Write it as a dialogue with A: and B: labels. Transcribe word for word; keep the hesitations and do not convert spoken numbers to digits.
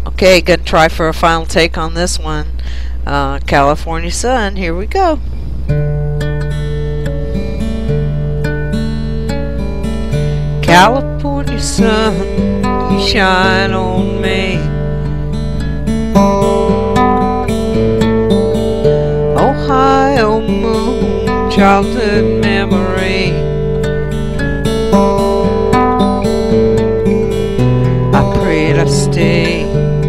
A: Okay, gonna try for a final take on this one. Uh, California Sun, here we go. California sun, you shine on me. Ohio moon, childhood memory. I prayed I'd stay